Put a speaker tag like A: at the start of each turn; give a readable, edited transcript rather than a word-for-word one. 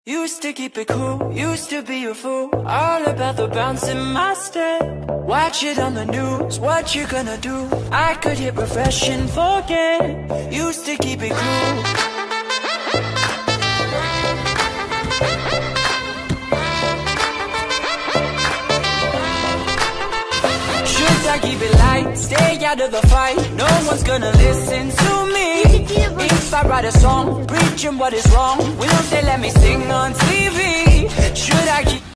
A: Used to keep it cool, used to be a fool, all about the bounce in my step. Watch it on the news, what you gonna do? I could hit refresh and forget. Used to keep it cool. Should I keep it light, stay out of the fight? No one's gonna listen to me. If I write a song, preaching what is wrong, will they let me sing on TV? Should I keep